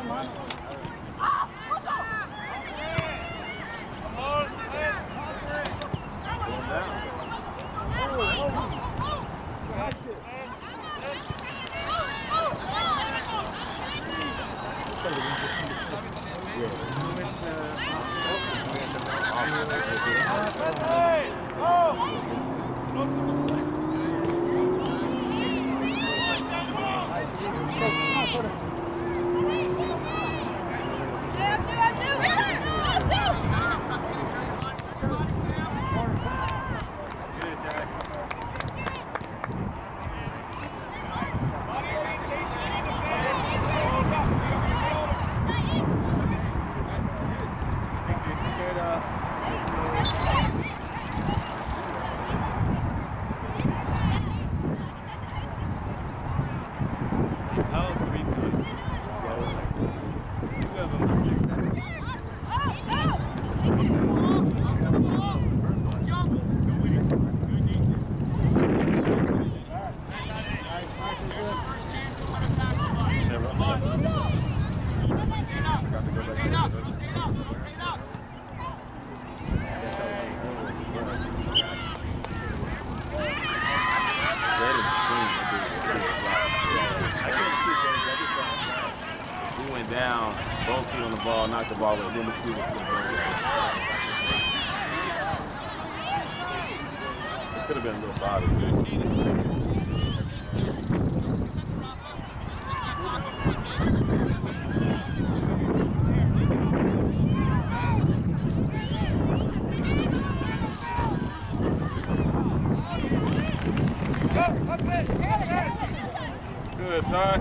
Knocked the ball and then the two was it could have been a little body. Good, Ty.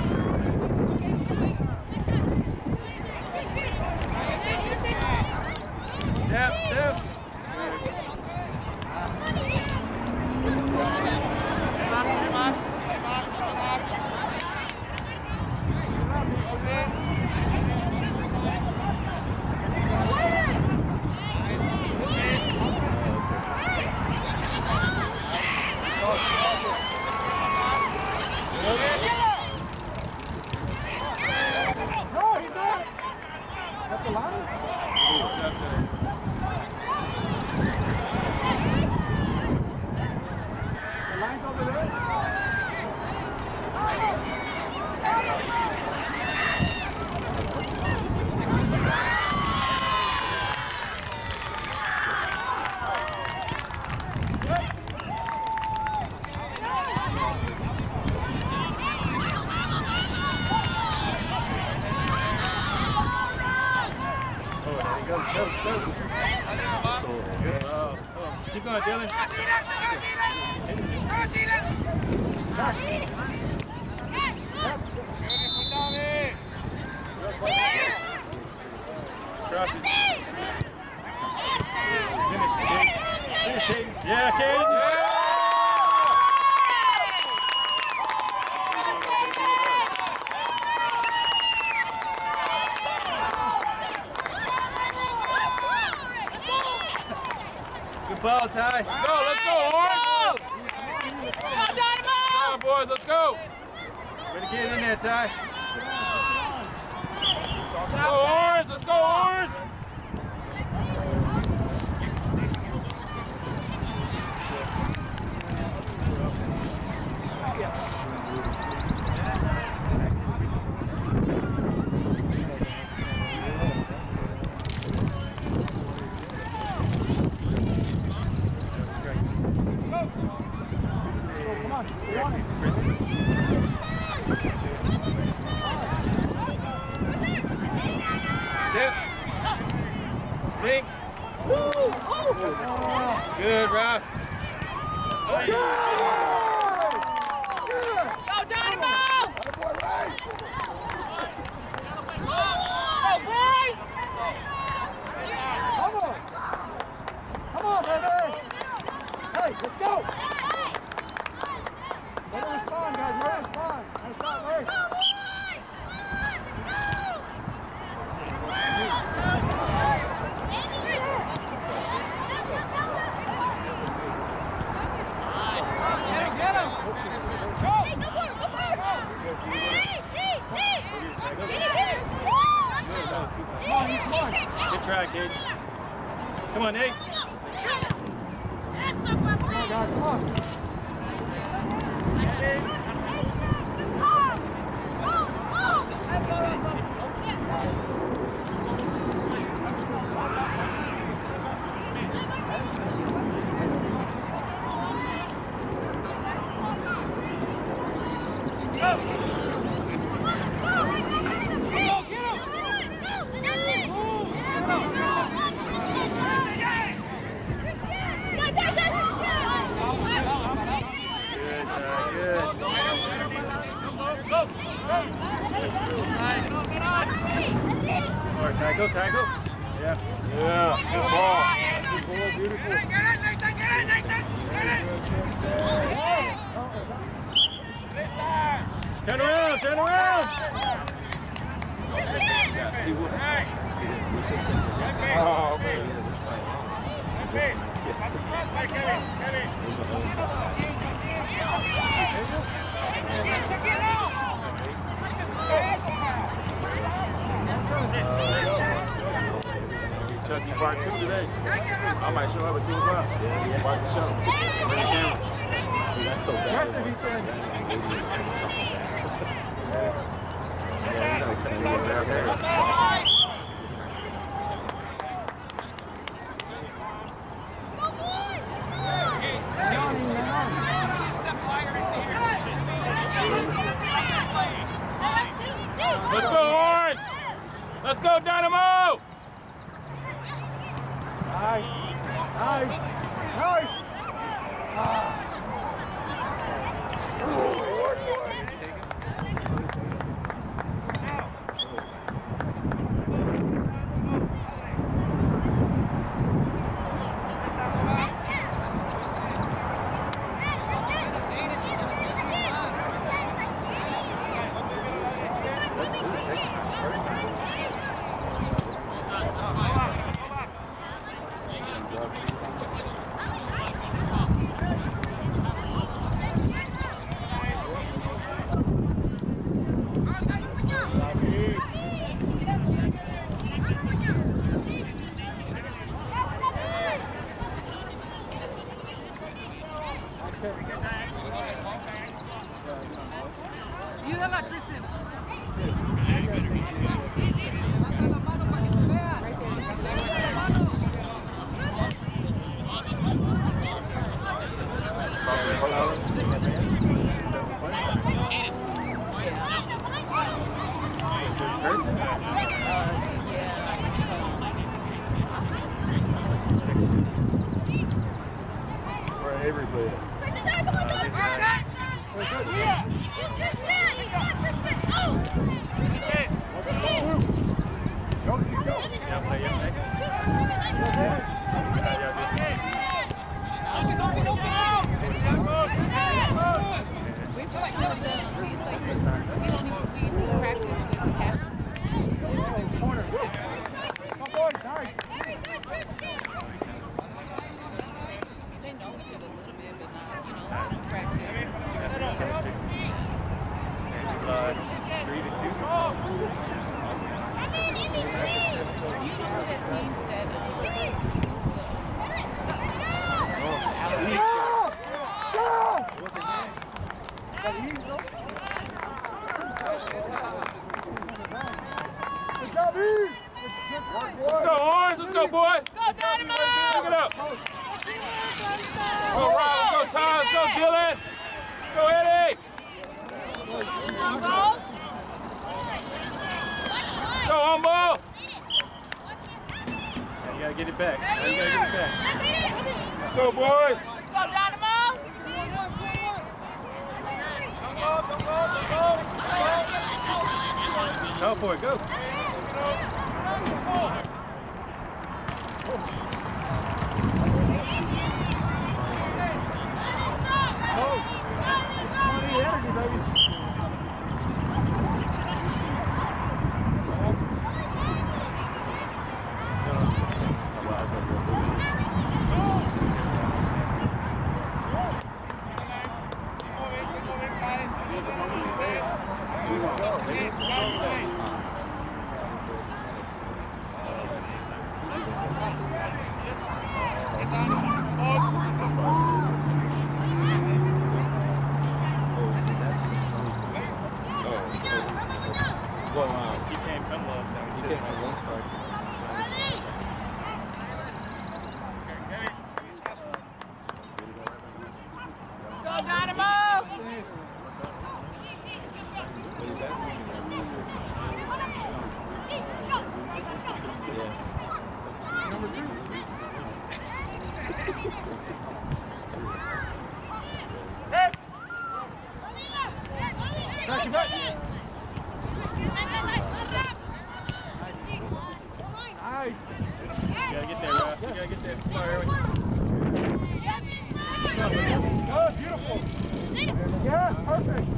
Keep going, Dylan. Cross it. Finish, Katie. Yeah, Katie. Yeah. Good ball, Ty. Let's go, Orange. Come on, Dynamo. Come on, boys, let's go. Way to get in there, Ty. Let's go, Orange. Let's go, Orange. Good, Ralph. Go, Dynamo! Go, boys! Come on, baby! Hey, let's go! Let it respond, guys. Let it respond. Nice shot, Larry. Yeah. try, kid. Come on, Nate. Come on, guys, come on. Tackle, tackle. Yeah. Yeah. Good ball. Good ball. Beautiful. Get it, Nathan. Get it, Nathan. Get it. Turn around. Turn around. Oh, man. Chucky part 2 today. I might show up at 2 o'clock. Yeah, watch the show. That's so bad. That's what he said. Let's go, Orange! Let's go, Dynamo! Nice. Nice. Nice. Let's go, Orange. Let's go, boys. Let's go, Dynamo. Pick it up. Go, Rob. Let's go, Tom. Let's go, Dylan. Let's go, Eddie. Let's go, Humble. You gotta get it back. You gotta get it back. Let's go, boys. Let's go, Dynamo. Go for it, go. He came from Lone Star. He came from Lone Star. Go, Dynamo! Number 2. Hey! Back to back. Nice. You gotta get there, Russ. You gotta get there. Come on, Erwin. Oh, beautiful. Yeah, perfect.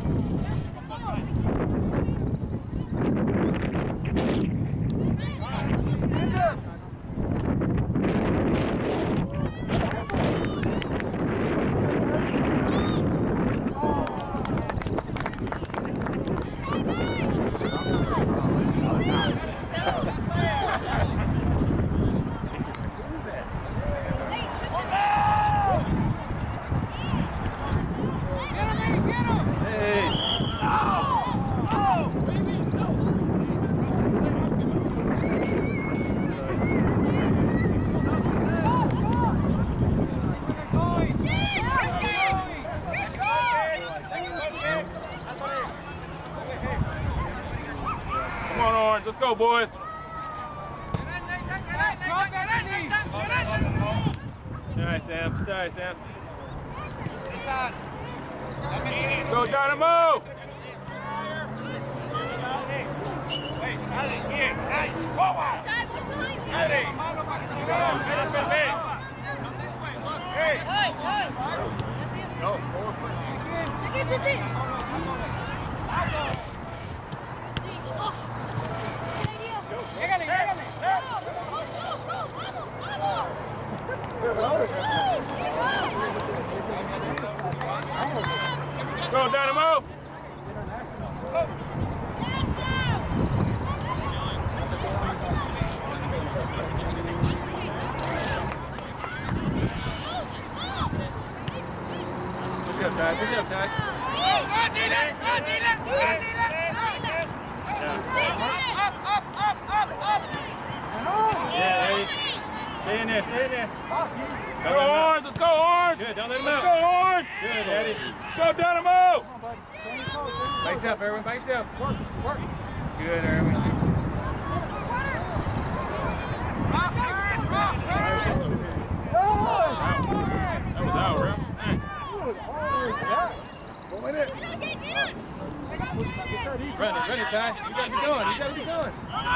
Let's go, boys. Sorry, Sam. Sorry, Sam. Let's go, Dynamo. Hey, Adri, here. Hey, forward. Adri. Come on, get us in big. Hey. No, forward. Go, Dynamo! Push up, Ty. Push up, Ty. Yeah, Eddie. Stay in there, stay in there. Go, Orange, let's go, Orange. Good, don't let him out. Let's go, Orange. Good, Eddie. Let's go, Dynamo. By yourself, Erwin, by yourself. Work. Good, Erwin. That was out, right? Run it, Ty. You gotta be going, you gotta be going.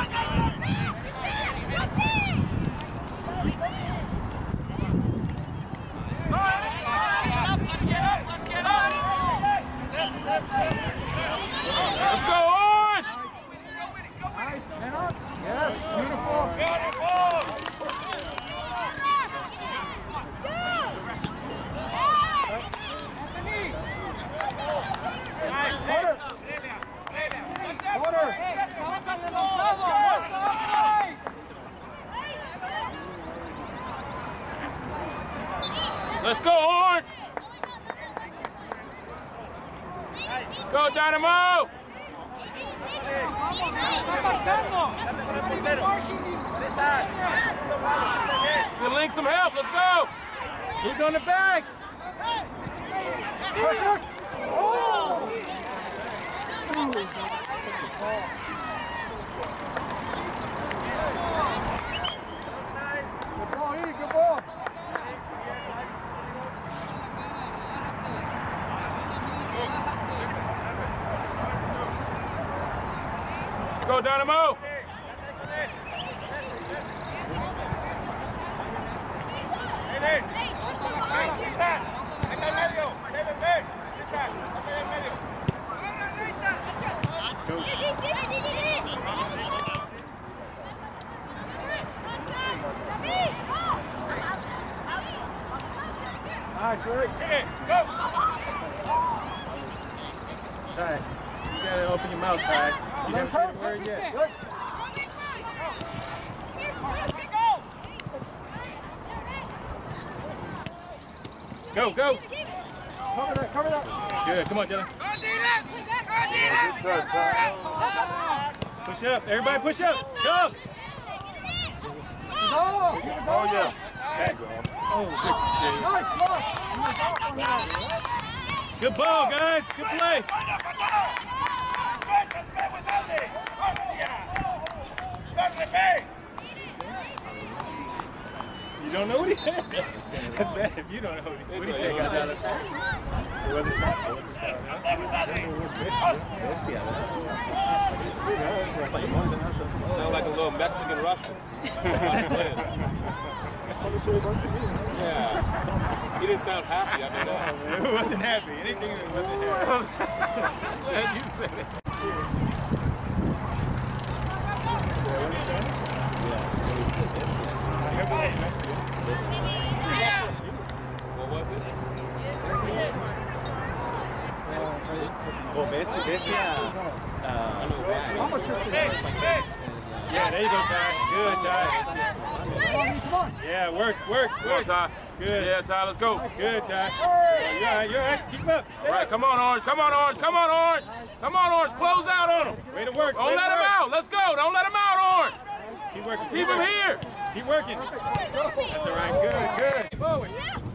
Let's go, Orange! Nice, man up. Yes, beautiful. Let's go, Orange! Let's go, Dynamo! Let's link some help, let's go! Who's on the back? Oh! Good ball, E, good ball. Let's go, Dynamo! Nice, Rick. Go! Ty, you gotta open your mouth, Ty. You haven't said a word yet. Good. Go, go! Cover that, cover that. Good, come on, Dylan. Go, Dylan! Go, Dylan! Good touch, Ty. Push up. Everybody push up. Go. Oh, yeah. Good ball, guys. Good play. You don't know what he said? That's bad if you don't know what he said. What he said, guys? It wasn't smart. Sound like a little Mexican Russian. Yeah. He didn't sound happy. I mean, it wasn't happy. Anything that wasn't happy. As you said it. what was it? Oh, yeah, there you go, Ty. Good, Ty. Yeah, work. Come on, Ty. Good. Yeah, Ty, let's go. Good, Ty. You're all right. Keep up. All right, come on, Orange. Come on, Orange. Come on, Orange. Come on, Orange. Close out on him. Way to work. Don't let him out. Let's go. Don't let him out, Orange. Keep working. Keep him here. Keep working. That's all right. Good. Forward.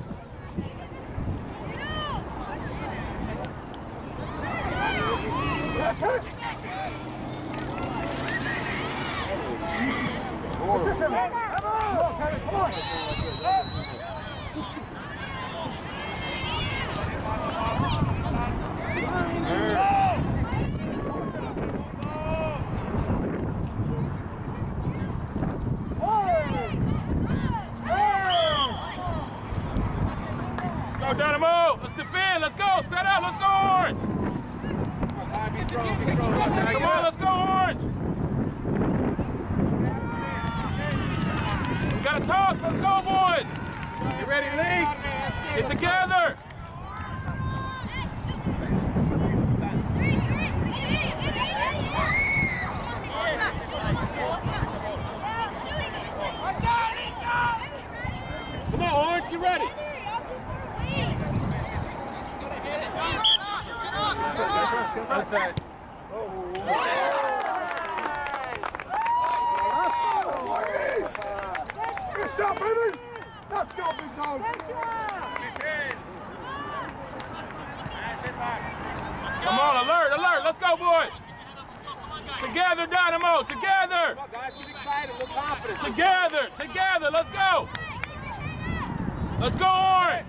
Let's go, Dynamo. Let's defend. Let's go. Set up. Let's go, Orange. Come on, let's go, Orange. We gotta talk. Let's go, boys. Get ready, Lee. Get together. Come on, Orange. Get ready. Outside. Good shot, baby! Let's go, big dog! Come on, alert. Let's go, boys. Together, Dynamo. Together. Come on, guys, get excited. Look confident. Together. Let's go. Let's go, Orange.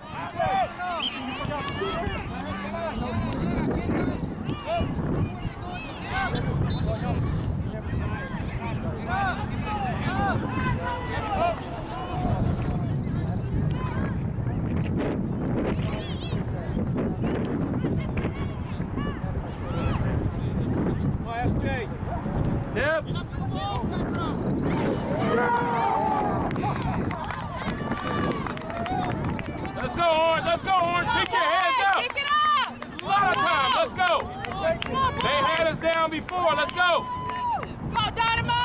Step. Let's go, Orange. Kick your hands up. Kick it up. This is a lot of time. Let's go. They had us down before. Let's go. Go, Dynamo.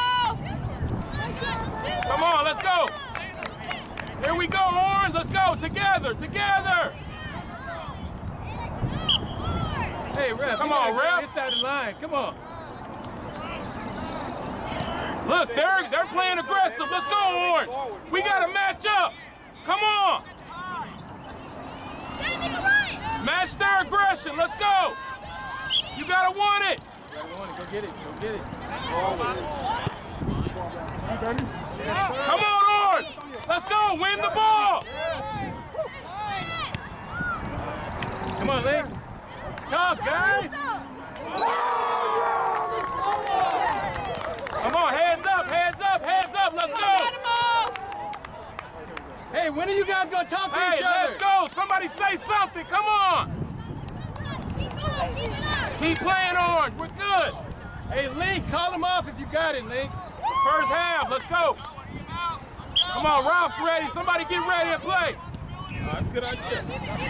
Come on, let's go. Here we go, Orange. Let's go. Together. Hey, ref. Come on, ref. Inside the line. Come on. Look, they're playing aggressive. Let's go, Orange. We got to match up. Come on. Match their aggression. Let's go. You got to want it. Go get it. Come on, Orange. Let's go. Win the ball. Come on, Lee. Talk, guys. Come on, hands up. Let's go. Hey, when are you guys going to talk to each other? Let's go. Somebody say something. Come on. Keep playing, Orange. We're good. Hey, Lee, call him off if you got it, Lee. First half. Let's go. Come on, Ralph's ready. Somebody get ready and play. That's a good idea.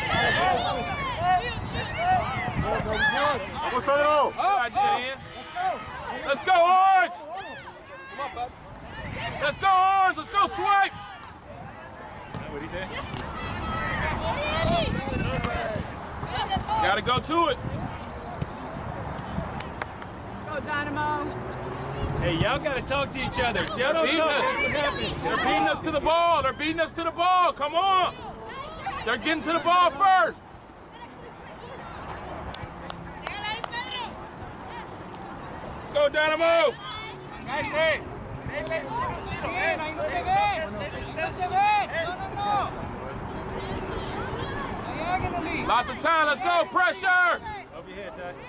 Good idea, Ian. Let's go, Orange. Come on, bud. Let's go, Orange. Let's go, Swipe. What'd he say? Gotta go to it. Go, Dynamo. Hey, y'all got to talk to each other. If y'all don't talk, that's what happens. They're beating us to the ball. They're beating us to the ball. Come on. They're getting to the ball first. Let's go, Dynamo. Lots of time. Let's go. Pressure. Over your head, Ty.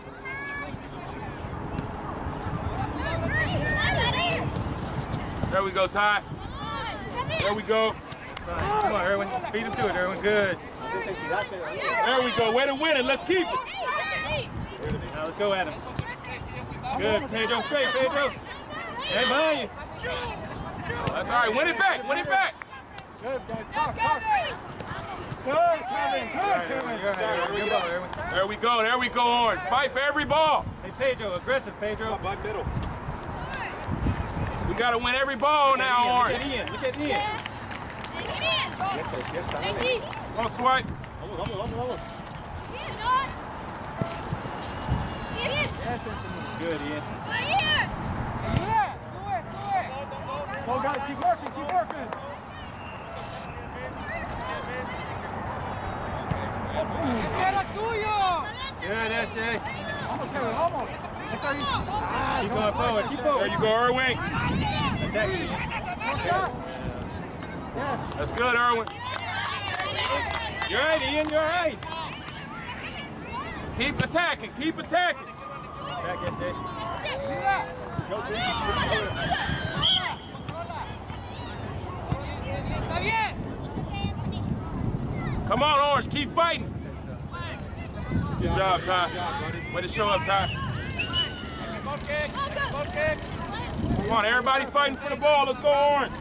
There we go, Ty. There we go. Fine. Come on, Erwin. Beat him to it, Erwin. Good. There we go. Way to win it. Let's keep it. Now let's go at him. Good. Pedro, straight, Pedro. Hey, behind you. That's all right. Win it back. Win it back. Good, guys. Talk. Good, Kevin. Good, Kevin. Good ball, Erwin. There we go. There we go, Orange. Fight for every ball. Hey, Pedro. Aggressive, Pedro. By middle. We got to win every ball now, Orange. Look at Ian. Look at Ian. Come on, Swipe. Good, Ian. Go, guys. Keep working. Keep working. Good, SJ. Almost, Kevin. Almost. Keep going forward. Keep forward. There you go, Erwin. Attack Ian. Yes. That's good, Erwin. You're right, Ian. You're right. Keep attacking. Keep attacking. Back, SJ. Come on, Orange. Keep fighting. Good job, Ty. Way to show up, Ty. Come on, everybody fighting for the ball. Let's go, Orange.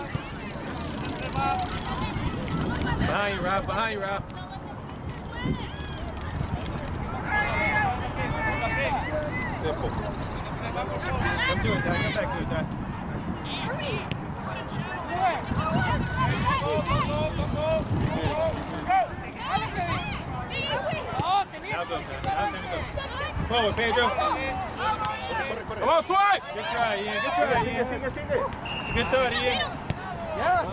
Behind you, Ralph. Behind you, Ralph. Simple. Come to it, Ty. Come back to it, Ty. Now go, Ty. Now time to go. Forward, Pedro. Come on, Swipe. Good try, Ian. Good try, Ian. It's a good thought, Ian. Yes.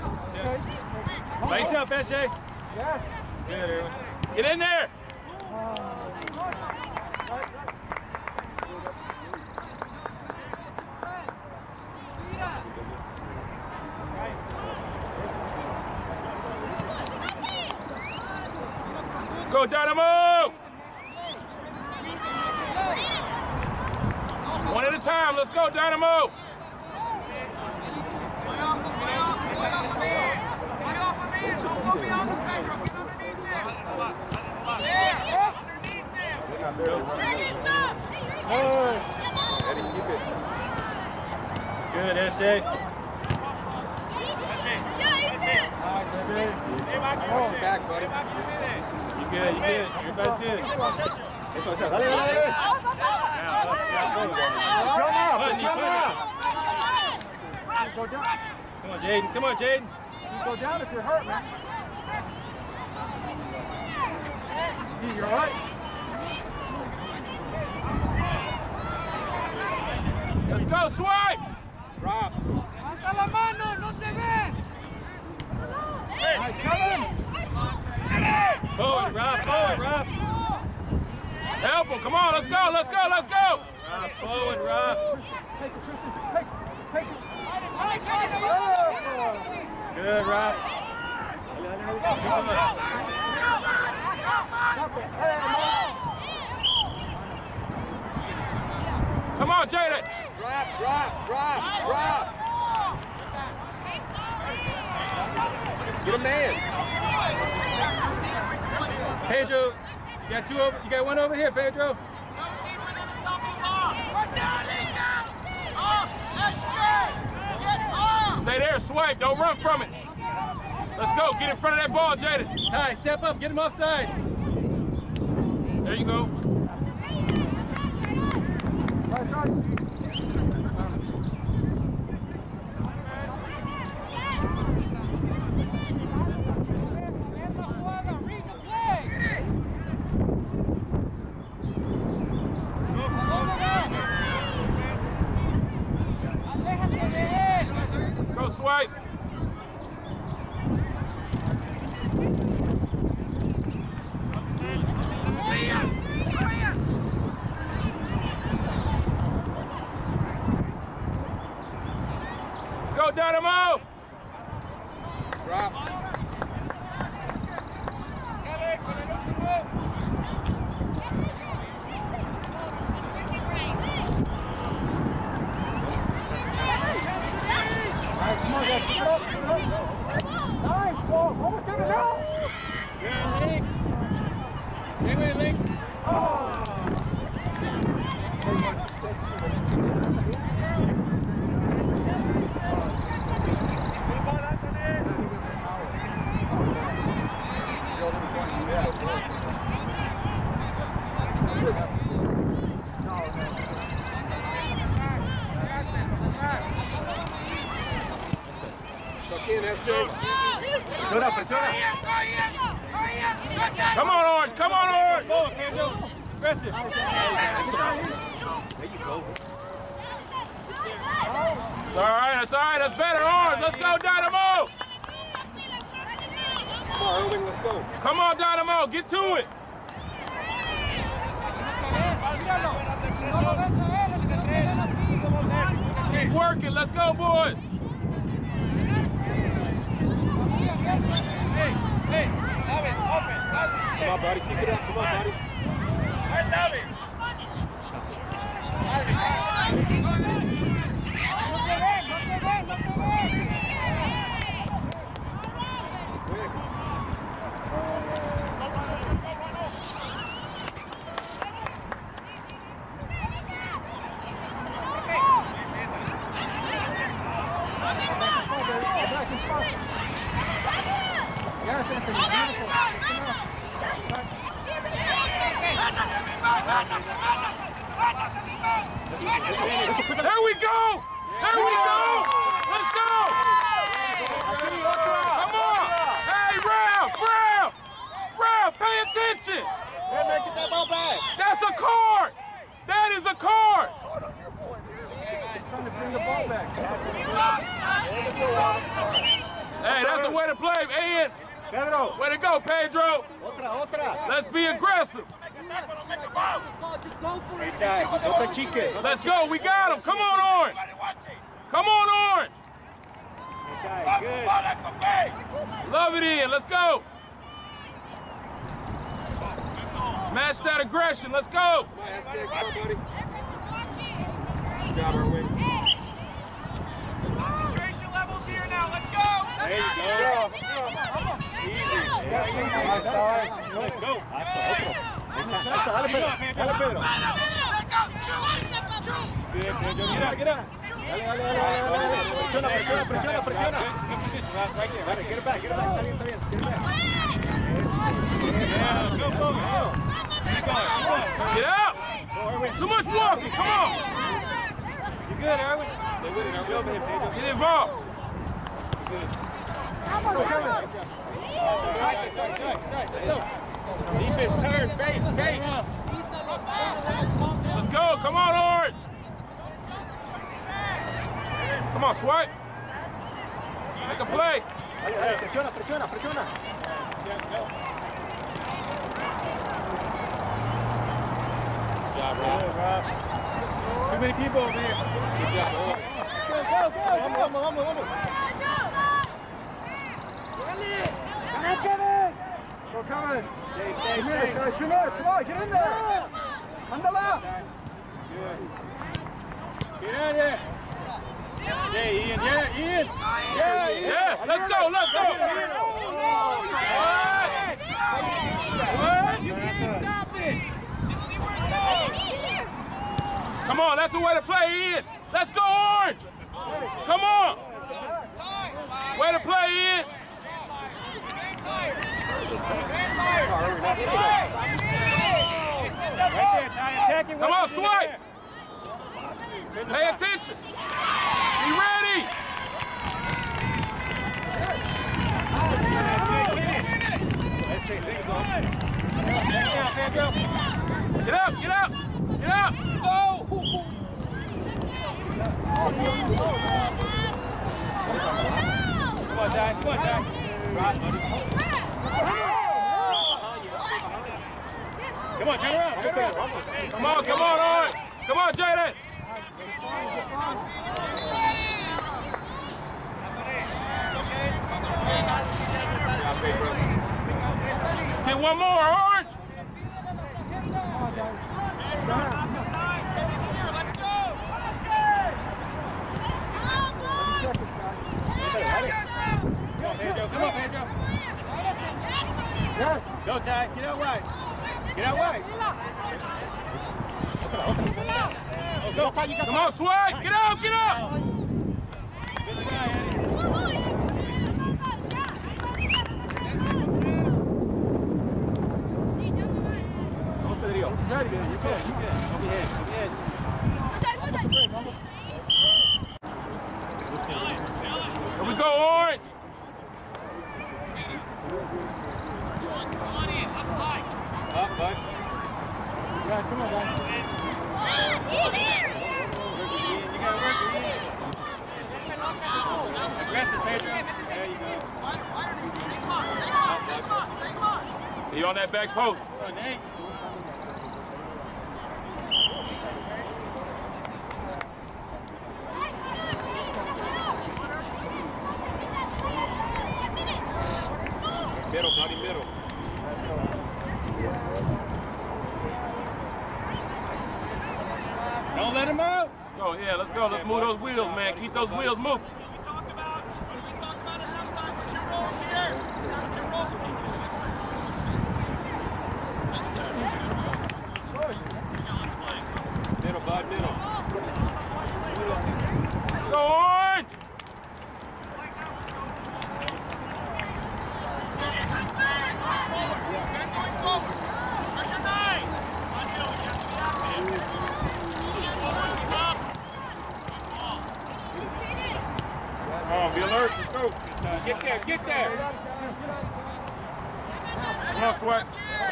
By yourself, SJ. Yes. Good, Erwin. Get in there. Let's go, Dynamo. One at a time. Let's go, Dynamo. Good, SJ. Back, buddy. You good, you good. Everybody's good. Come on, Jaden. Come on, Jaden. You go down if you're hurt, man. You're all right. Let's go, Swipe. Rob. Nice, Kevin. Forward, Rob. Forward, Rob. Help him. Come on. Let's go. Let's go. Let's go. Rob, forward, Rob. Take it, Tristan. Take it. Good, Rob. Come on, Jaden. Drop. Get a man. Pedro, you got two over. You got one over here, Pedro. Stay there, Swipe. Don't run from it. Let's go. Get in front of that ball, Jaden. Ty, step up. Get him off sides. There you go. go, Dynamo! Drop. Nice, Paul. Almost got it out. Good, Link. Stay with it, Link. Presiona, presiona. Come on, Orange! Come on, Orange! Go, Pedro. Aggressive. There you go. It's all right, that's all right. That's better, Orange. Let's go, Dynamo! Come on, Irwin, let's go. Come on, Dynamo, get to it! Keep working, let's go, boys! Hey, David, open. Come on, buddy. Keep it up. Come on, buddy. Hey, David. Yes, Anthony. There we go! There we go! Let's go! Come on! Hey, Ralph! Pay attention! Hey, man, get that ball back. That's a card! That is a card! Trying to bring the ball back. Hey, that's the way to play, Ian. Pedro. Way to go, Pedro. Otra. Let's be aggressive. Let's go. We got him. Come on, Orange. Come on, Orange. Good. Love it, Ian. Let's go. Match that aggression. Let's go. Come on, SJ. Come on, buddy. Good job, Irwin. Concentration levels here now. Let's go. There you go. Easy. Let's go. Dale, Pedro. Good, Pedro. Get out. Presiona. Good position, right there. Get it back. Está bien. Yeah, go. Keep going. Get out. Too much walking. Come on. You good, Erwin? Stay with it, Erwin. Over here, Pedro. Get involved. Defense turn. Face. Let's go. Come on, Orange. Come on, Swipe. Make a play. Presiona. Good job, Rob. Too many people over here. Good job, Rob. Go. Vamos. Go, Kevin. Stay. Come on, get in there. Andala. Good. Get out of there. Yeah, Ian. Yeah, let's go. What? You can't stop it. Just see where it goes. Come on, that's the way to play, Ian. Let's go, Orange. Come on. Way to play, Ian. Come on, Swipe. Pay attention. Be ready. Get up. No. Come on, Ty. Come on, turn around. Come on, Orange. Come on, Jaden. One more, Orange. Come on, Pedro. Yes. Go, Ty. Get out wide. Get out wide. Go, Ty. Come on, Swag. Get up, get up. Good try, Eddie. Vamos, Pedro. You can. Go ahead. Here we go, Orange. Up, bud. Guys, come on, guys. You gotta work it in. Aggressive, Pedro. There you go. He on that back post. Come on, Nate. Middle, buddy, middle. Don't let him out. Let's go, yeah, let's go. Let's move those wheels, man. Keep those wheels moving. We talked about at halftime. Put your rolls here. Put your rolls here. Middle, bud, middle. Let's go, Orange. Come on, be alert. Let's go. Get there, get there. Come on, Swag.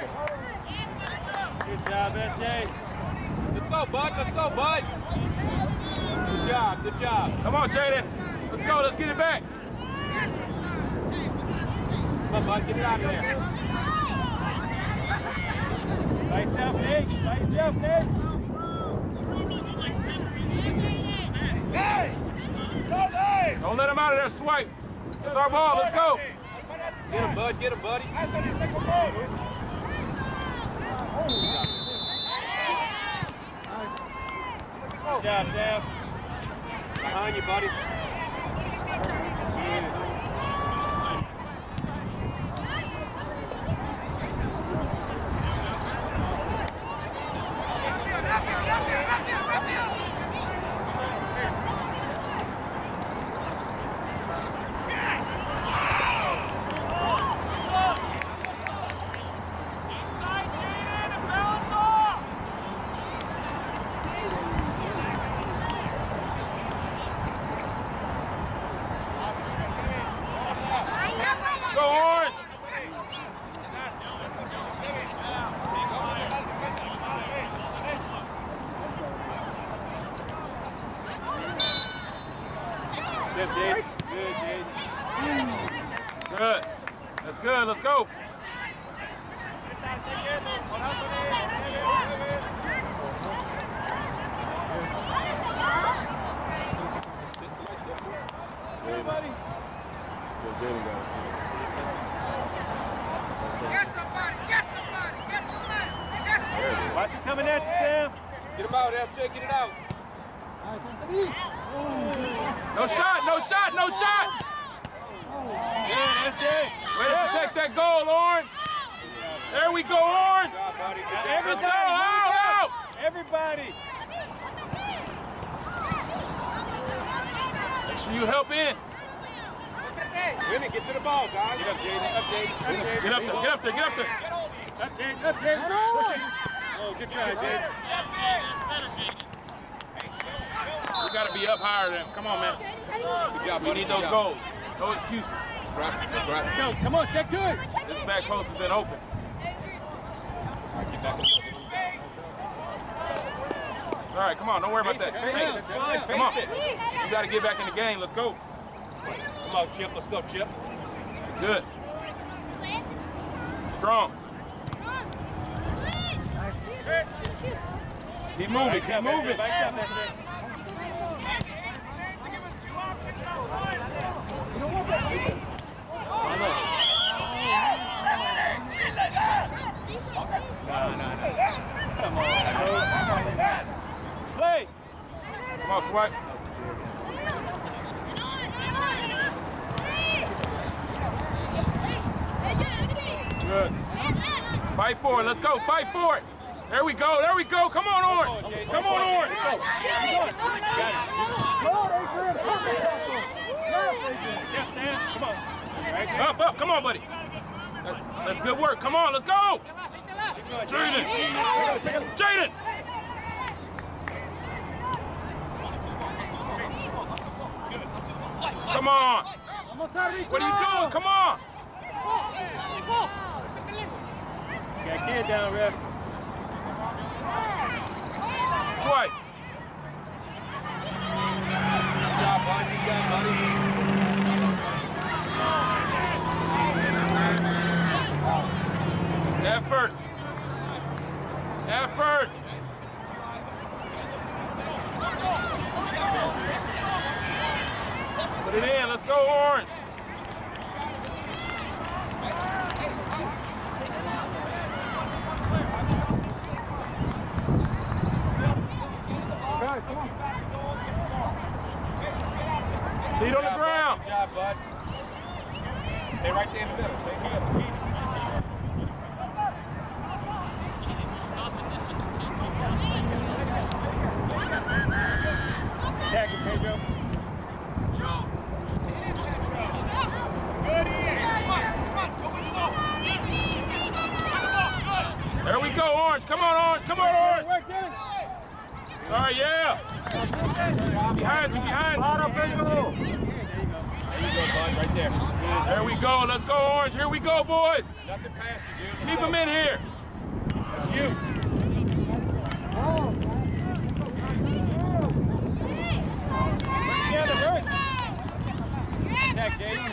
Good job, SJ. Let's go, bud. Let's go, bud. Good job, good job. Come on, Jaden. Let's go. Let's get it back. Come on, bud. Get it out of there. By yourself, Nate. By yourself, Nate. Hey! Go, Dave! Don't let him out of there, Swipe. It's our ball. Let's go. Get him, bud. Get him, buddy. Good job, Sam. Behind you, buddy. Go, Orange. Good, Jade. Good, Jade. Good. That's good. Let's go. Watch it coming at you, Sam. Get him out, SJ. Get it out. No shot. No shot. No shot. Good, SJ. Way to protect that goal, Orange. There we go, Orange. Let's go. Out, out. Everybody. Make sure you help in. Win it. Get to the ball, guys. Get up, Jaden. Up, Jaden. Up, Jaden. Get up there. Get up there. Get up there. Up, Jaden. Up, Jaden. Oh, good try, Jaden. We got to be up higher than. Come on, man. Good job, We buddy. need those goals. No excuses. Aggressive, aggressive. Go. Come on, check to it. This back post has been open. All right, come on. Don't worry about that. Come on. You got to get back in the game. Let's go. Come on, Chip. Let's go, Chip. Good. Strong. Keep moving. Keep moving. Fight for it. Let's go. Fight for it. There we go. There we go. Come on, Orange. Come on, Orange. Got it. Yeah, Sam. Come on. Right there. Up. Come on, buddy. That's good work. Come on. Let's go. Jaden. Jaden. Come on. What are you doing? Come on. Got a kid down, ref. Swipe. Good job, buddy. Good job, buddy. Effort. Effort. Put it in. Let's go, Orange. Guys, come on. Feet on the ground. Good job, bud. Stay right there in the middle. Stay in the middle. Tag it, Pedro. There we go, Orange. Come on, Orange. Come on, Orange. Work, Dylan. Sorry, yeah. Behind you, behind you. There you go, bud. Right there. There we go. Let's go, Orange. Here we go, boys. Nothing past you, dude. Keep them in here. That's you. Together, hurt. Tag, Jaden.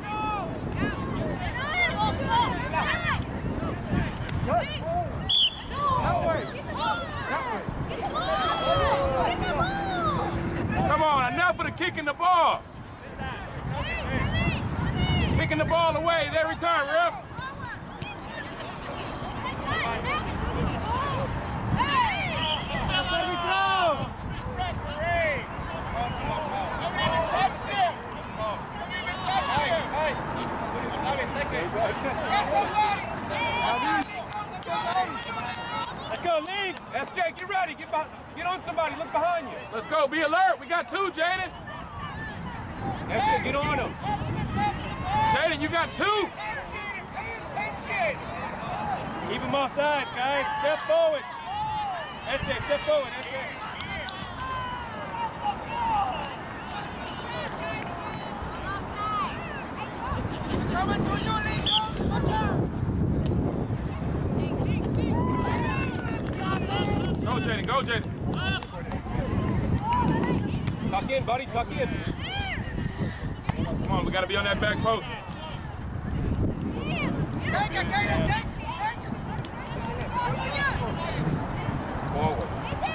Come on, enough of the kicking the ball. Kicking the ball away every time, ref. Let's go, lead. SJ, get ready. Get on somebody. Look behind you. Let's go. Be alert. We got two, Jaden. SJ, get on him. Jaden, you got two. Keep him off sides, guys. Step forward. That's it. Step forward. That's it. Coming to you, Nico. Go, Jaden. Go, Jaden. Tuck in, buddy. Tuck in. Come on, we got to be on that back post. Take it. Forward.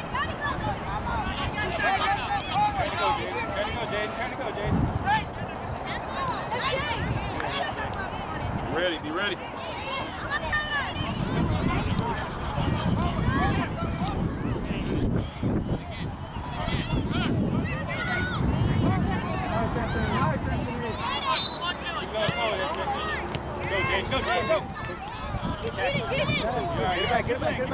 Turn to go, Jaden. Be ready. Go, Jaden. Go. Get it. Get it back. Good,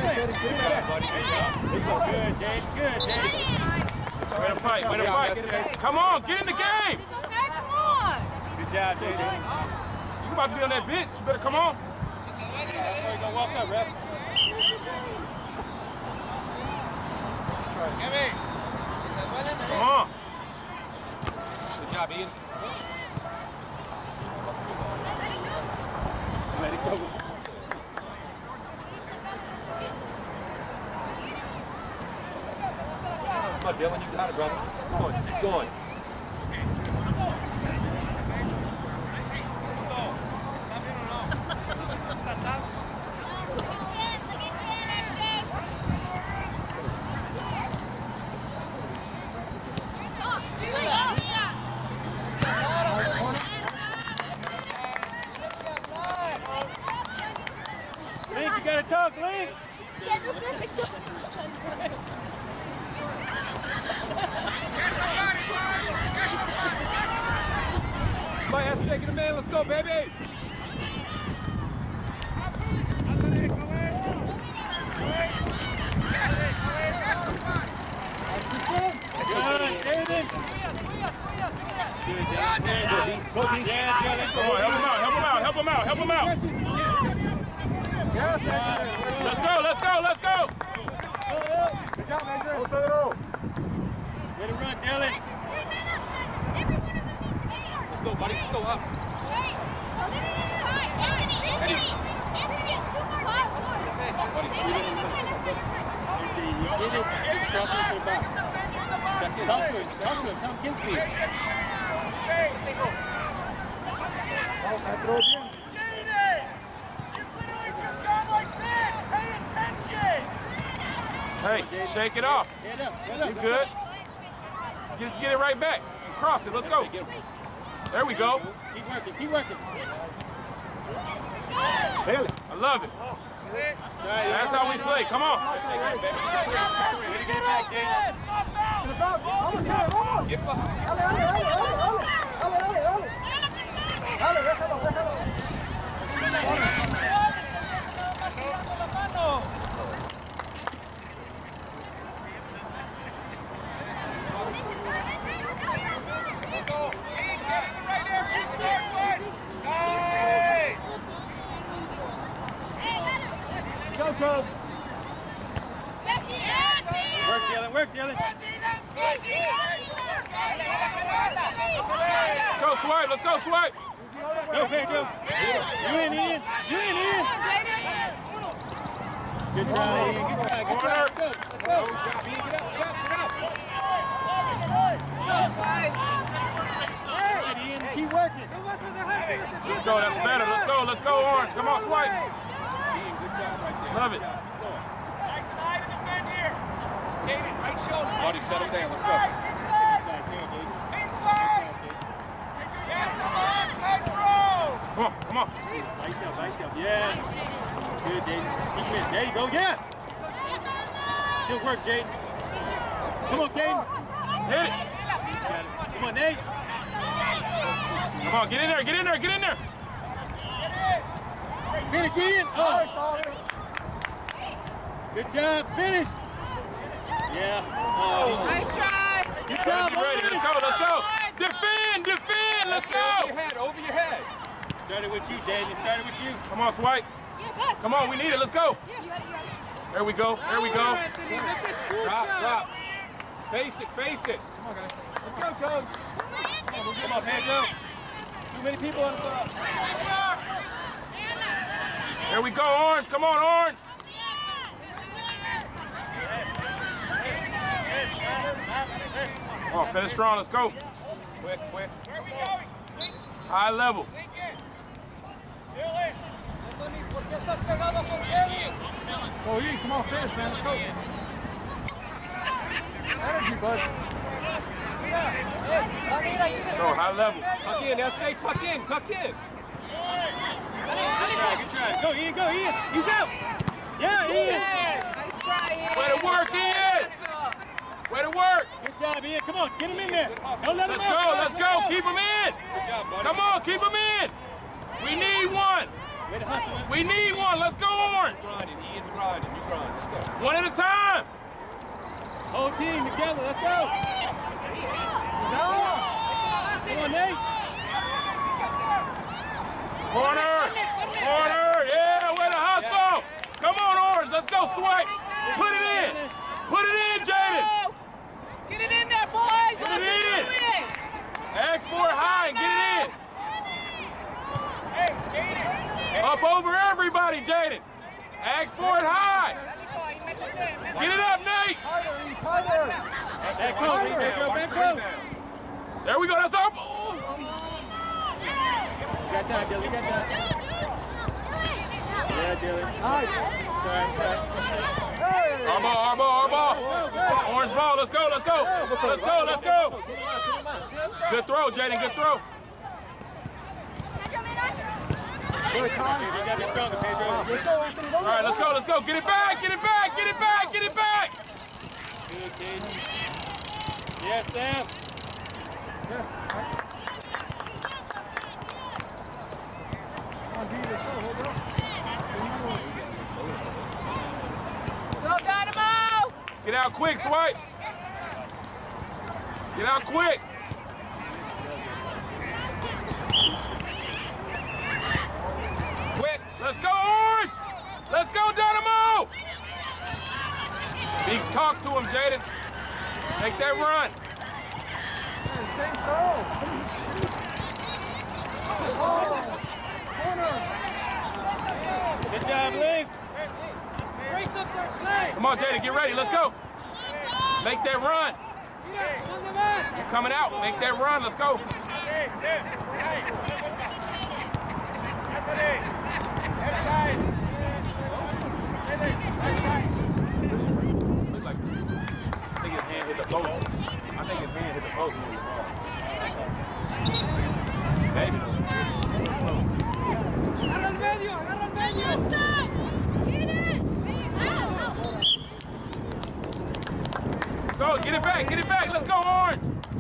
Jaden. Way to fight. Come on, get in the game. Good job, Jaden. You about to be on that bench. You better come on. That's where you gonna walk up, ref. Come on. Good job, Ian. Let it go. Come on, Dylan. You got it, brother. Come on. Keep going. Link, you gotta talk, Link. Come on, SJ, get him in. Let's go, baby. Go, D. Yeah, come on, help him out. Let's go. Good job, Andrew. Let him run, Dylan. Let's go, buddy. Let's go up. Talk to him. Tell him, give it to him. Hey, shake it off. You good? Just get it right back. Cross it. Let's go. There we go. Keep working. I love it. That's how we play. Come on. Work, Dylan. Let's go, swipe. Go, Pedro. You in, Ian. Good try, Ian. Corner. Let's go. Right, Ian. Keep working. Let's go, that's better. Let's go, Orange. Come on, swipe. Love it. Nice and high to defend here. David, right shoulder. Buddy, shut him down. Let's go. Inside. Yeah, Come on. Bicep. Yes. Good, Jaden. Keep it. There you go. Yeah. Good work, Jaden. Come on, Jaden. Hit it. Come on, Nate. Come on, get in there. Finish, Ian. Oh. Good job. Finish. Yeah. Oh. Nice try. Good job. Get ready. Let's go. Defend. Let's go. Over your head. Started with you, Jaden. Started with you. Come on, swipe. Come on, we need it. Let's go. There we go. Drop. Face it. Come on, guys. Let's go, Coach. Come on, Pedro. Too many people on the ball. There we go, Orange. Come on, Orange. Come on, finish strong. Let's go. Quick. Where are we going? High level. Go, Ian. Come on, finish, man. Let's go. Energy, bud. Go, high level. Tuck in, SJ. Tuck in. Good try. Go, Ian. He's out. Yeah, Ian. Way to work, Ian. Way to work. Good job, Ian. Come on, get him in there. Don't let him out. Let's go. Keep him in. Good job, buddy. Come on, keep him in. We need one. Way to hustle. We need one. Let's go, Orange. Grinding. Ian's grinding. You grind. Let's go. One at a time. Whole team together. Let's go. Come on, Nate. Corner. Yeah, way to hustle. Come on, Orange. Let's go, swipe. Put it in, Jaden. Get it in there, boys. Put it in. Ask for it high and get it in. Up over everybody, Jaden. Ask for it high. Get it up, Nate. Back close, Pedro. Back close. There we go. That's up. You got time, Dylan. You got time. Yeah, Dylan. Sorry. Our ball. Orange ball. Let's go. Good throw, Jaden. Good throw. You got to be stronger, Pedro. All right, let's go. Get it back. Get it back. Good, Jaden. Yes, Sam. Go, Dynamo. Get out quick, swipe. Get out quick. him, Jaden. Make that run. Same throw. Good job, Lee. Come on, Jaden, get ready. Let's go. Make that run. You're coming out. Make that run. Let's go. Look like I think his hand hit the post. I think his hand hit the post. Maybe. Agarra el medio, agarra el medio. Go, get it back, let's go, Orange!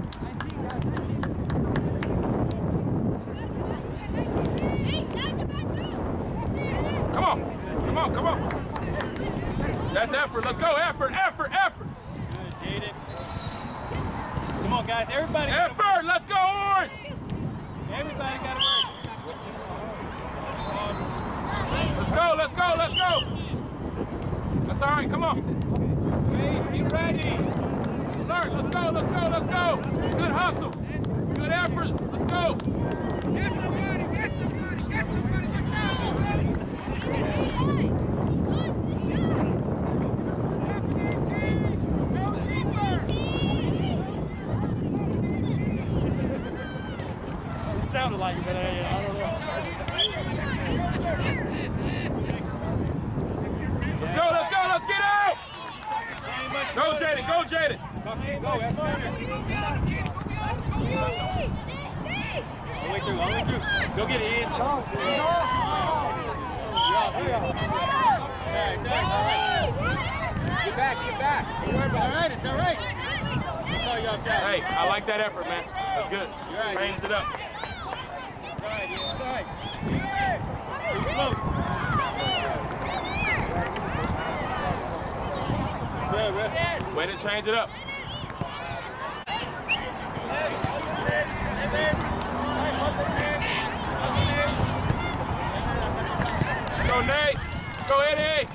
Come on. That's effort, let's go, effort. Good, Jaden. Come on, guys, everybody. Effort, let's go, Orange! Everybody got to work. Let's go. That's all right, come on. Face, get ready. Alert, let's go. Good hustle. Good effort, let's go. Get somebody. Good job, It sounded like it, but I don't know. Let's get out! Go, Jaden. Go, all the way through. Go get it, Ian. Get back. Don't worry about it. It's all right. Hey, I like that effort, man. That's good. You're right. Change it up. It's all right. It's close. Way to change it up. Let's go, Nate. Let's go, Eddie.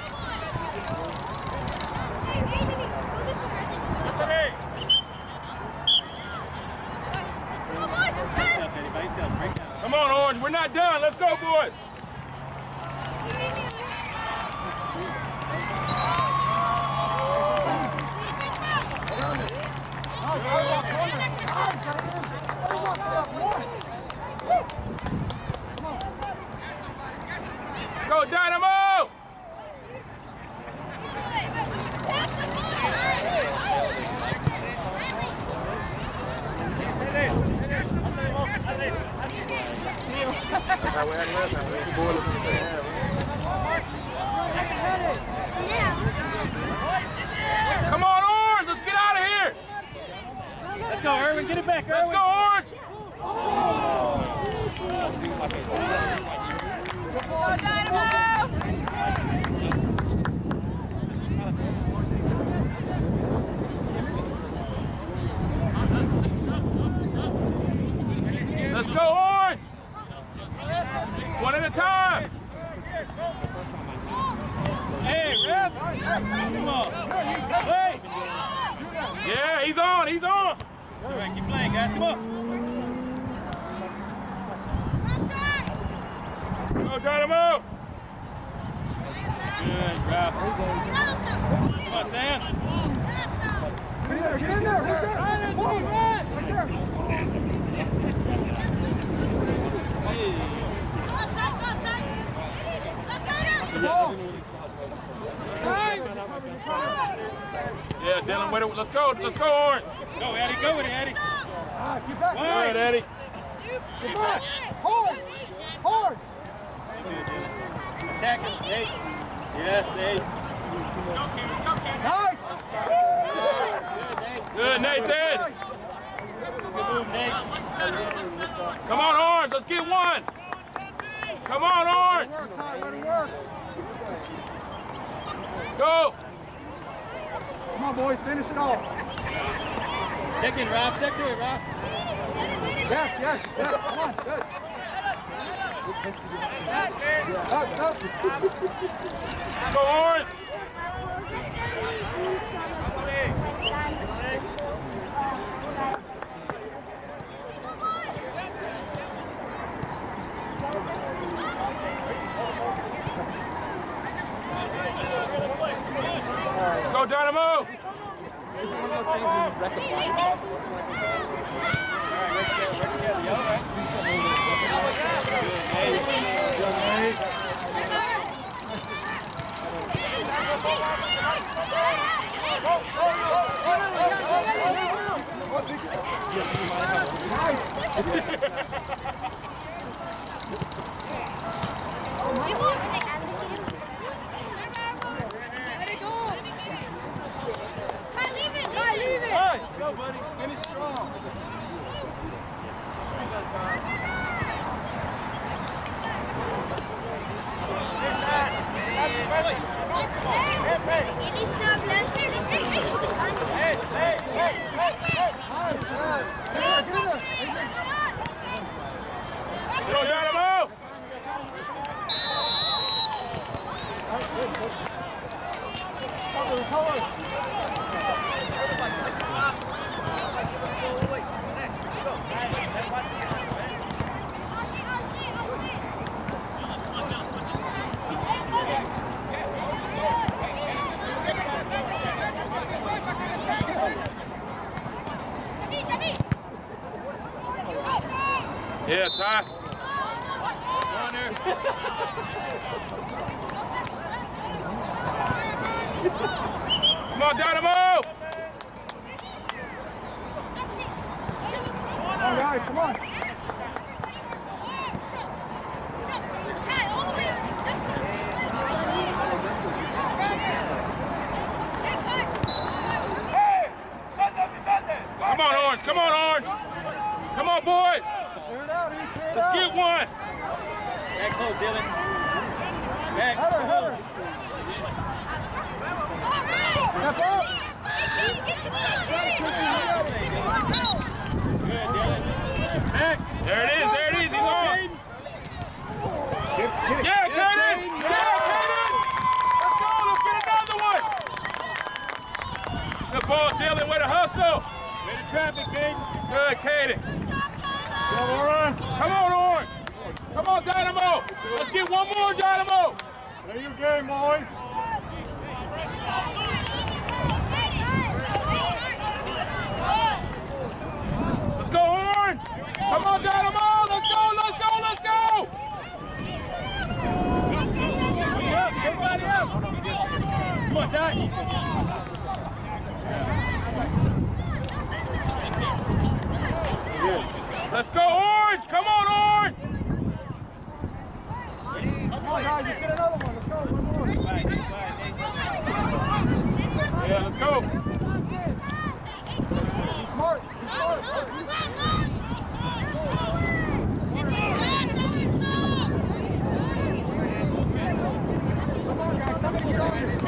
Come on, Orange. We're not done. Let's go, boys. Go, Dynamo! Come on, Orange! Let's get out of here! Let's go, Erwin. Get it back, Erwin. Let's go, Orange! Go, Dynamo! Let's go, Orange! One at a time! Hey, ref! Come on. Hey! Yeah, he's on! All right, keep playing, guys. Come on. Go, Dynamo! Good, ref. Come on, Sam. Get in there. Right there. Yeah, Dylan, with it. Let's go, Orange. Go, Eddie. Go with it, Eddie. Get back. All right, Eddie. Get back. Hard. Attack him, Nate. Yes, Nate. Nice. Good, Nathan. Good move, Nate. Come on, Orange. Let's get one. Come on, Orange. Work. Let's go. Come on, boys. Finish it off. Check in, Ralph. Check to it, Ralph. Yes. Come on. Good. Up. Let's go, Orange. Go, buddy. Finish strong. Go, Dynamo! Yeah, Ty. Come on, Dynamo! Come on, guys, come on. Come on, Orange. Come on, Orange. Come on, boys. Let's get one. Back close, Dylan. Back. Header. Step up. Good, Dylan. Back. There it is. There it is. He's on. Yeah, Kaden. Yeah, Kaden. Let's go. Let's get another one. Good ball, Dylan. Way to hustle. Way to traffic, Caden. Good, Kaden. Come on, Orange. Come on, Dynamo. Let's get one more, Dynamo. Play your game, boys. Let's go, Orange. Come on, Dynamo. Let's go, let's go, let's go. Everybody up. Come on, Ty. Let's go, Orange. Come on, Orange. Come on, guys, let's get another one. Let's go, one more. Yeah, let's go. Be smart. Be smart. Come on, guys, somebody's going.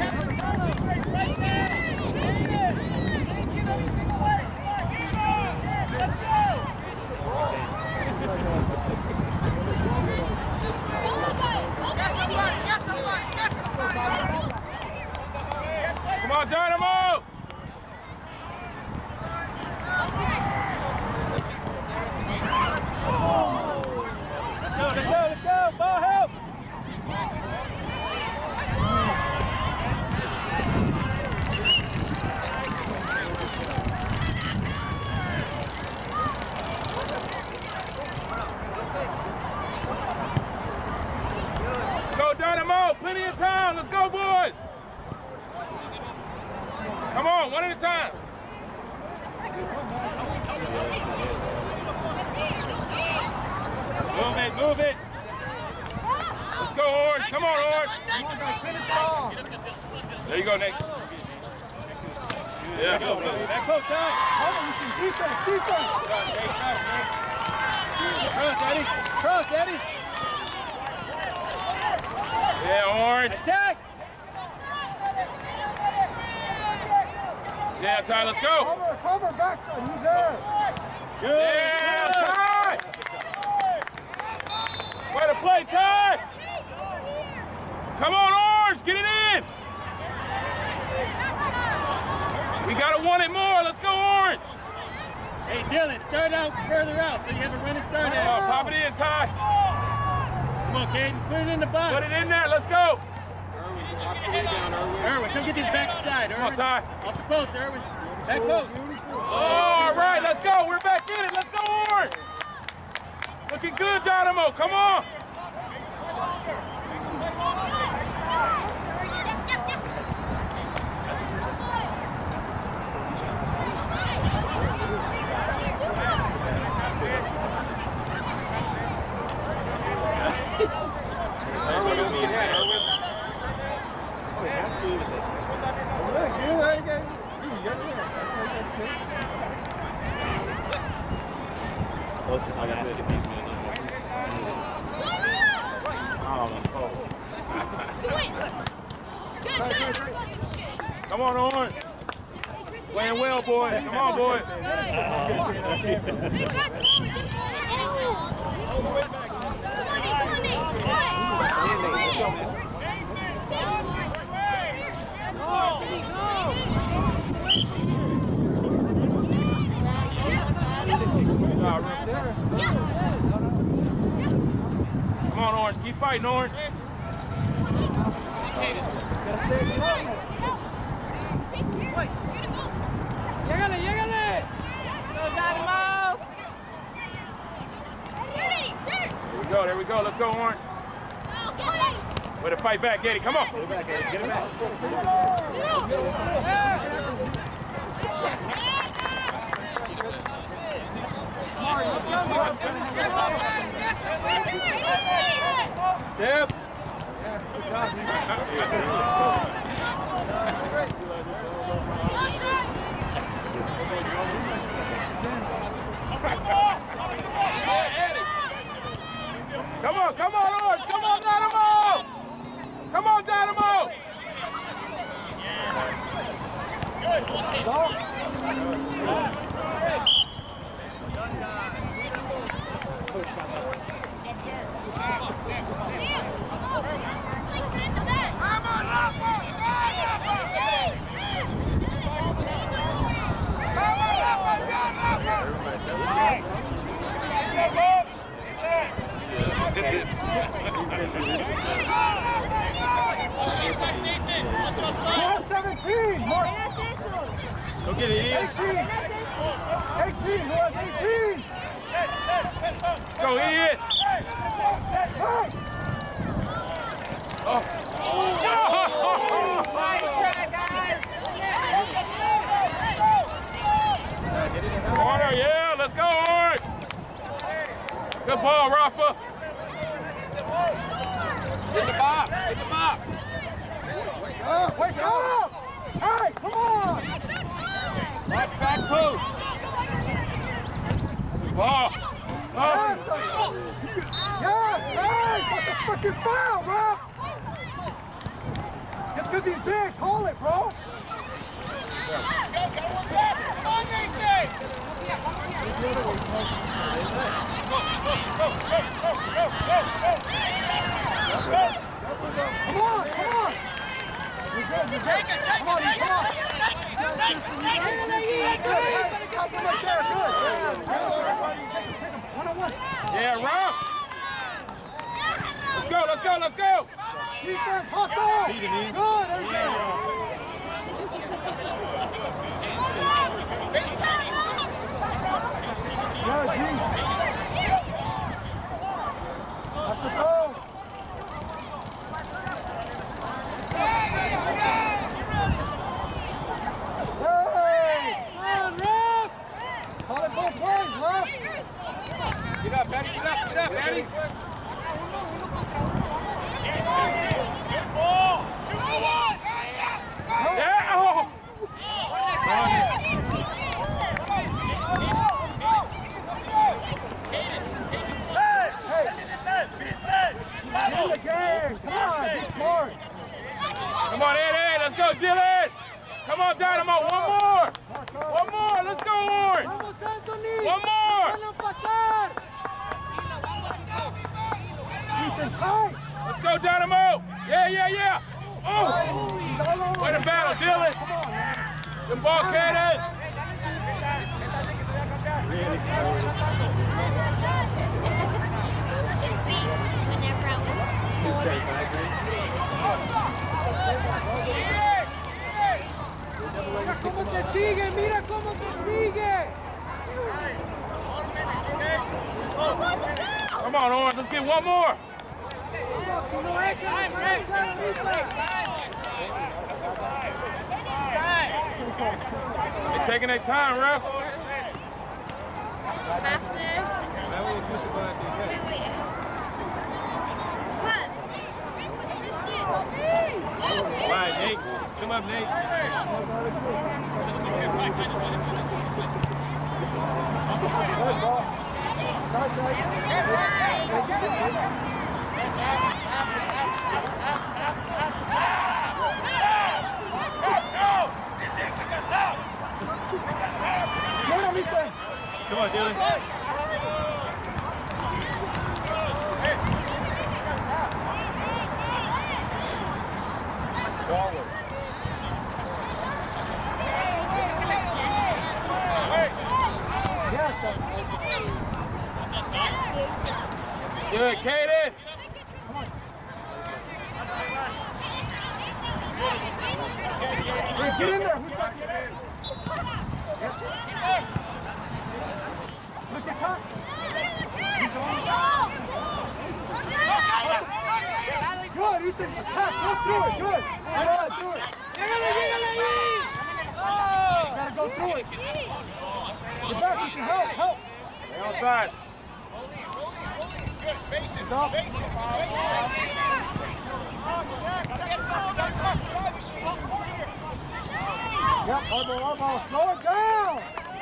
Come on, Dynamo. Let's go. Ball help. Let's go, Dynamo. Plenty of time. Let's go, boys. Come on, one at a time. Move it. Let's go, Orange. Come on, Orange. Come on, guys, finish strong. There you go, Nick. Yeah. Go. Back close, Ty. Defense. Cross, Eddie. Yeah, Orange. Attack. Yeah, Ty, let's go. Cover, backside, who's there? Good. Yeah, Ty. Way to play, Ty. Come on, Orange, get it in. We gotta want it more. Let's go, Orange. Hey, Dylan, start out further out so you have a running start Come on, pop it in, Ty. Come on, Caden, put it in the box. Put it in there. Let's go. Irwin, come get this back side. Come on, Ty. Off the post, Irwin. Back close. All right, let's go. We're back in it. Let's go, Orange. Looking good, Dynamo. Come on. Come on, Orange. Playing well, boys. Come on, boys. Come on, Orange. Keep fighting, Orange. Llegale, llegale. Go, Dynamo. There we go. Let's go, Orange. Way to fight back, Eddie. Come on. Get it back, Eddie. Get it back. Step. Come on, Orange. Come on, Dynamo. Come on, Dynamo. More 17! More! Go get it, Ian. 18! 18! More 18! Go, Ian. Hey! Oh. Nice try, guys. Corner, yeah. Let's go, Orange. Good ball, Rafa. Get the box. Get the box. Wake up! Hey, come on! Watch back post. Ball. Yes, hey, what's the fucking foul, bro? Just because he's big, call it, bro. Come on, come on. You're good, you're good. Come on, come on. Yeah, Rob. Let's go, let's go, let's go. Defense, hustle. Good, everything. Yeah, G. That's the goal. Call it both ways, Ruff. Get up, Patty, get up, Patty. Yeah, oh. In the game. Come on, be smart. Come on, Eddie, let's go, Dylan. Come on, Dynamo, one more. One more, let's go, Orange. One more. Let's go, Dynamo. Yeah. Oh. Way to battle, Dylan. Good ball, Cannon. Come on, sigue, mira cómo te sigue. Come on, Orange, let's get one more. They're taking their time, ref. All right, Nate. Come up, Nate. Come on, Dylan. Forward. Good, Kaden. Hey, get in there. Look at Cox. Good, Ethan. Attack. Go through it. Good. Good, do it. Gotta go through it. Get back, Ethan. Help. Stay outside. Face it. Stop. Face it. Yep, elbow. Slow it down.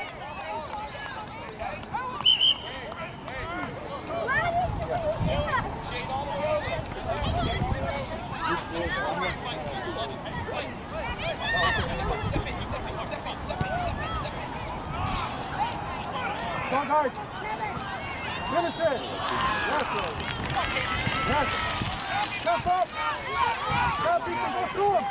Come on, guys. Finish it. That's it. That's it. Step up. Step, Ethan, go through him.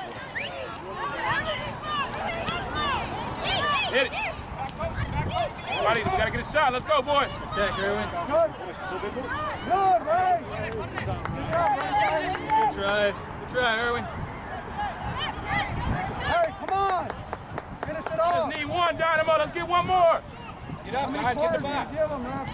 Hit it. Buddy, we gotta get a shot. Let's go, boys. Attack, Erwin. Good, Ray. Good try. Good try, Erwin. Hey, come on. Finish it off. Just need one, Dynamo. Let's get one more. Get up, How guys. many Get the quarters do you box. give him, man?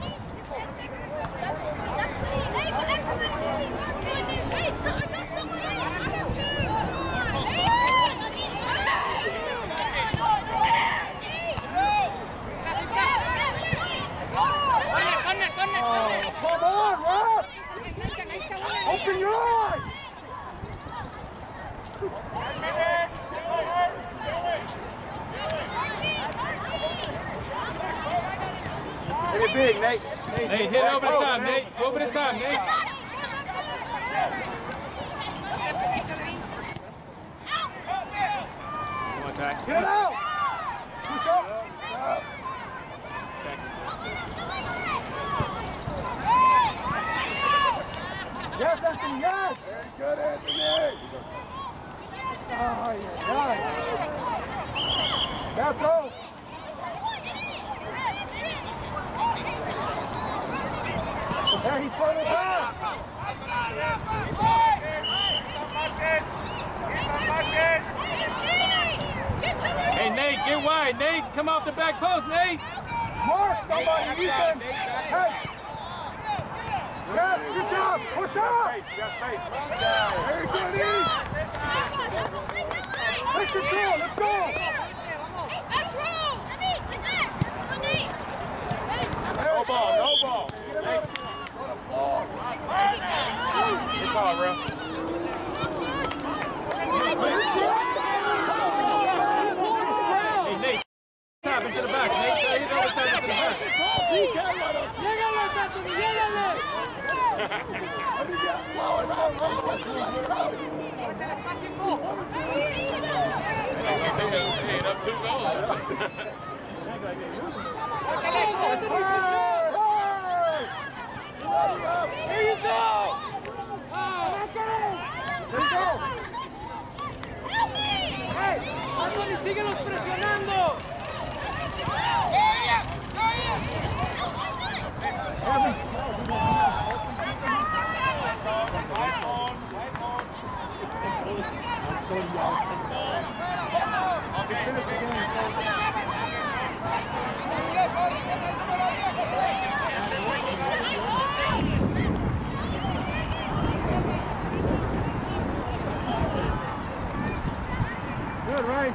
Come on, Rob! Open your eyes! Hit it big, Nate. Nate, hit over the top, Nate. Over the top, Nate. Come on, Ty. Get it out! Push up! Yes, Anthony, yes! Very good, Anthony! Oh, yeah. Back throw! There, he's further back! Hey, Nate, get wide. Nate, come off the back post, Nate. Mark somebody, Ethan! Hey! Yes, good job! Push up! Very good, Ethan! Take control, let's go! No ball, no ball. Good call, bro. Hey, Nate, top into the back. Nate, try to hit over top into the back. Llégale, Anthony, llégale. They ain't up 2 goals. Here you go. Hey, Anthony, síguelos presionando. finish the game. Good, Ray.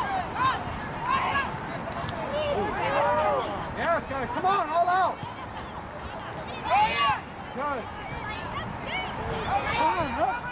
Yes, guys, come on, all out. Good. Come on, up.